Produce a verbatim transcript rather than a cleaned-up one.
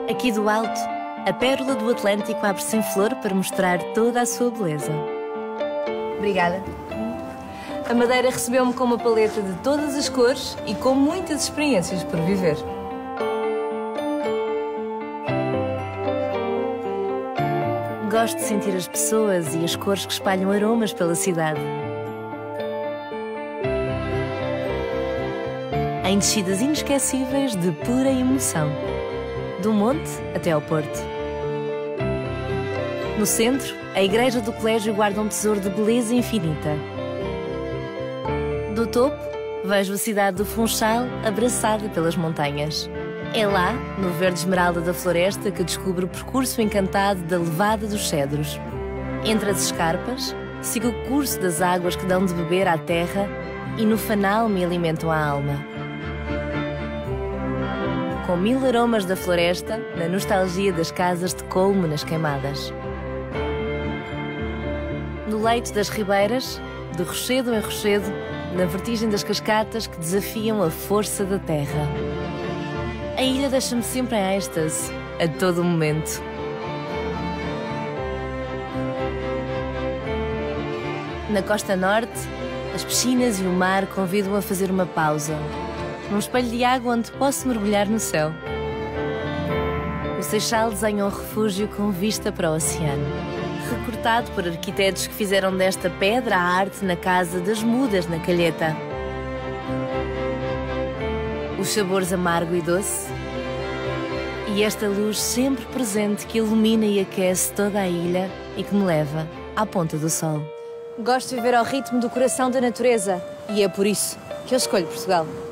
Aqui do alto, a pérola do Atlântico abre-se em flor para mostrar toda a sua beleza. Obrigada. A Madeira recebeu-me com uma paleta de todas as cores e com muitas experiências por viver. Gosto de sentir as pessoas e as cores que espalham aromas pela cidade. Em descidas inesquecíveis de pura emoção. Do monte até ao porto. No centro, a igreja do colégio guarda um tesouro de beleza infinita. Do topo, vejo a cidade do Funchal abraçada pelas montanhas. É lá, no verde esmeralda da floresta, que descubro o percurso encantado da levada dos cedros. Entre as escarpas, sigo o curso das águas que dão de beber à terra e no fanal me alimentam a alma. Com mil aromas da floresta, na nostalgia das casas de colmo nas queimadas. No leito das ribeiras, de rochedo em rochedo, na vertigem das cascatas que desafiam a força da terra. A ilha deixa-me sempre em êxtase, a todo momento. Na costa norte, as piscinas e o mar convidam a fazer uma pausa. Num espelho de água onde posso mergulhar no céu. O Seixal desenha um refúgio com vista para o oceano. Recortado por arquitetos que fizeram desta pedra a arte na Casa das Mudas, na Calheta. Os sabores amargo e doce. E esta luz sempre presente que ilumina e aquece toda a ilha e que me leva à Ponta do Sol. Gosto de viver ao ritmo do coração da natureza e é por isso que eu escolho Portugal.